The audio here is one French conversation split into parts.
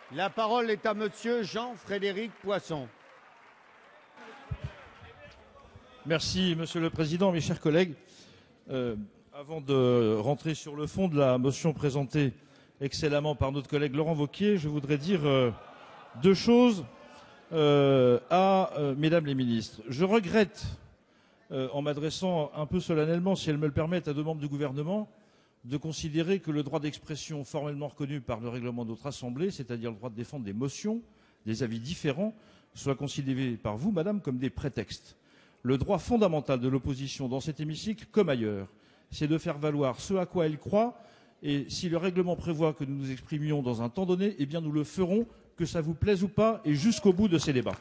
La parole est à monsieur Jean-Frédéric Poisson. Merci, Monsieur le Président, mes chers collègues. Avant de rentrer sur le fond de la motion présentée excellemment par notre collègue Laurent Wauquiez, je voudrais dire deux choses à Mesdames les ministres. Je regrette, en m'adressant un peu solennellement, si elles me le permettent, à deux membres du gouvernement, de considérer que le droit d'expression formellement reconnu par le règlement de notre Assemblée, c'est-à-dire le droit de défendre des motions, des avis différents, soit considéré par vous, Madame, comme des prétextes. Le droit fondamental de l'opposition dans cet hémicycle, comme ailleurs, c'est de faire valoir ce à quoi elle croit, et si le règlement prévoit que nous nous exprimions dans un temps donné, eh bien nous le ferons, que ça vous plaise ou pas, et jusqu'au bout de ces débats.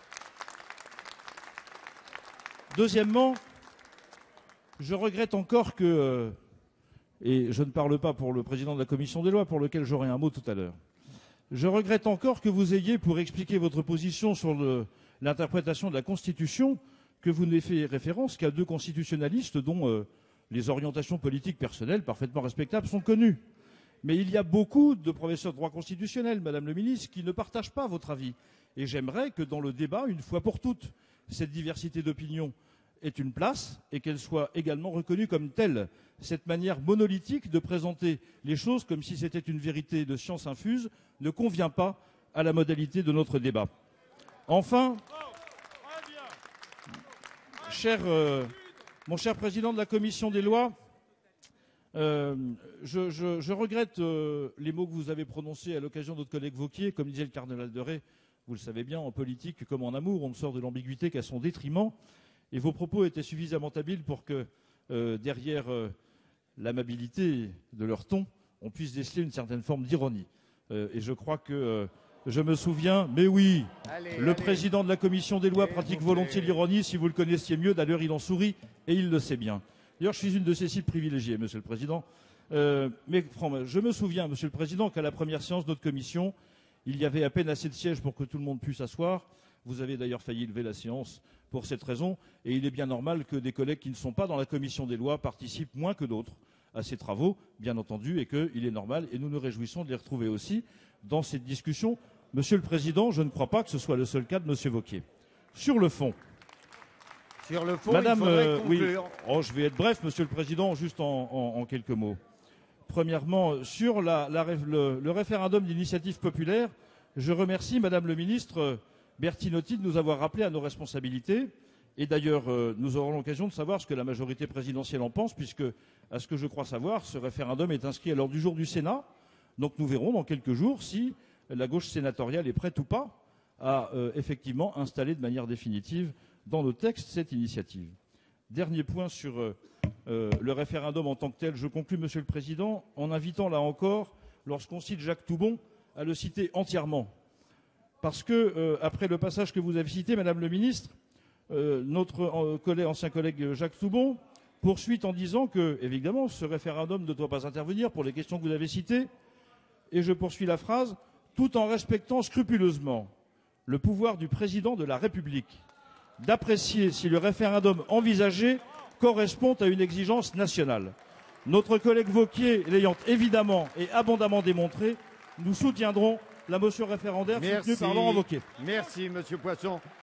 Deuxièmement, je regrette encore que, et je ne parle pas pour le président de la commission des lois, pour lequel j'aurai un mot tout à l'heure, je regrette encore que vous ayez, pour expliquer votre position sur l'interprétation de la Constitution, que vous n'ayez fait référence qu'à deux constitutionnalistes dont les orientations politiques personnelles parfaitement respectables sont connues. Mais il y a beaucoup de professeurs de droit constitutionnel, Madame le ministre, qui ne partagent pas votre avis. Et j'aimerais que dans le débat, une fois pour toutes, cette diversité d'opinion ait une place et qu'elle soit également reconnue comme telle. Cette manière monolithique de présenter les choses comme si c'était une vérité de science infuse ne convient pas à la modalité de notre débat. Enfin, mon cher président de la commission des lois, je regrette les mots que vous avez prononcés à l'occasion de notre collègue Wauquiez. Comme disait le cardinal de Retz, vous le savez bien, en politique comme en amour, on ne sort de l'ambiguïté qu'à son détriment. Et vos propos étaient suffisamment habiles pour que, derrière l'amabilité de leur ton, on puisse déceler une certaine forme d'ironie. Et je crois que je me souviens, mais oui, le président de la commission des lois pratique volontiers l'ironie. Si vous le connaissiez mieux, d'ailleurs, il en sourit et il le sait bien. D'ailleurs, je suis une de ces cibles privilégiées, Monsieur le Président. Mais je me souviens, Monsieur le Président, qu'à la première séance de notre commission, il y avait à peine assez de sièges pour que tout le monde puisse s'asseoir. Vous avez d'ailleurs failli lever la séance pour cette raison. Et il est bien normal que des collègues qui ne sont pas dans la commission des lois participent moins que d'autres à ces travaux, bien entendu, et qu'il est normal. Et nous nous réjouissons de les retrouver aussi dans cette discussion. Monsieur le Président, je ne crois pas que ce soit le seul cas de Monsieur Wauquiez. Sur le fond. Sur le fond, Madame, il faudrait conclure. Oui. Je vais être bref, Monsieur le Président, juste en quelques mots. Premièrement, sur le référendum d'initiative populaire, je remercie Madame le ministre Bertinotti de nous avoir rappelé à nos responsabilités. Et d'ailleurs, nous aurons l'occasion de savoir ce que la majorité présidentielle en pense, puisque, à ce que je crois savoir, ce référendum est inscrit à l'ordre du jour du Sénat. Donc nous verrons dans quelques jours si la gauche sénatoriale est prête ou pas à effectivement installer de manière définitive dans nos textes cette initiative. Dernier point sur le référendum en tant que tel. Je conclus, Monsieur le Président, en invitant là encore, lorsqu'on cite Jacques Toubon, à le citer entièrement. Parce que, après le passage que vous avez cité, Madame le ministre, notre ancien collègue Jacques Toubon poursuit en disant que, évidemment, ce référendum ne doit pas intervenir pour les questions que vous avez citées. Et je poursuis la phrase, tout en respectant scrupuleusement le pouvoir du président de la République d'apprécier si le référendum envisagé correspond à une exigence nationale. Notre collègue Wauquiez l'ayant évidemment et abondamment démontré, nous soutiendrons la motion référendaire soutenue par Laurent Wauquiez. Merci, Monsieur Poisson.